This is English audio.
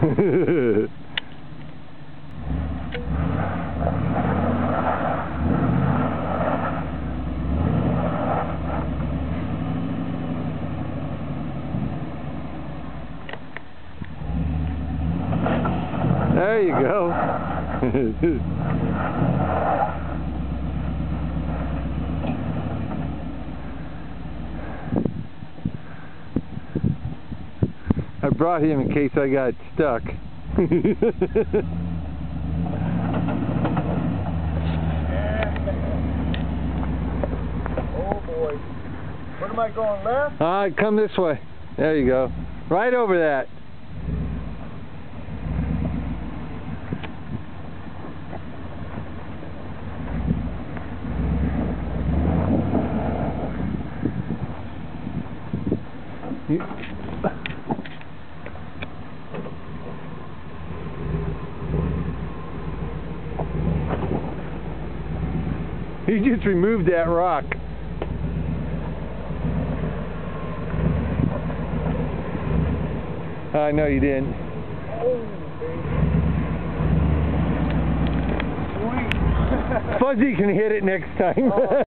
There you go. I brought him in case I got stuck. Oh boy. Where am I going, left? Alright, come this way. There you go. Right over that. You just removed that rock. I know you didn't. Oh, baby. Sweet. Fuzzy can hit it next time.